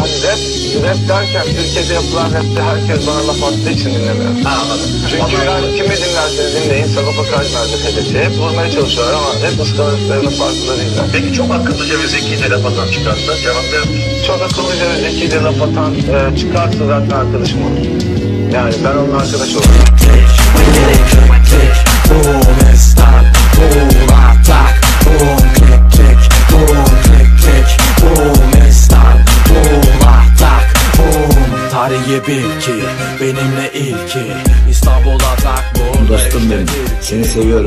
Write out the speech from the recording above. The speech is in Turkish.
rap derken Türkiye'de yapılan rapte herkes bana laf attığı için dinlemiyor. Anladım. Çünkü yani kimi dinlerseniz dinleyin, Sagopa Kajmer'de hedefi. Hep vurmaya çalışıyorlar ama hep ıskaladıklarının farkında değiller. Peki çok akıllıca ve zekice laf atan çıkarsa cevap verir misin? Çok akıllıca ve zekice laf atan çıkarsa zaten arkadaşım olur. Yani ben onunla arkadaş olurum. Tarihi bil ki benimle ilki İstanbul'a tak bu. Dostum benim, seni seviyorum.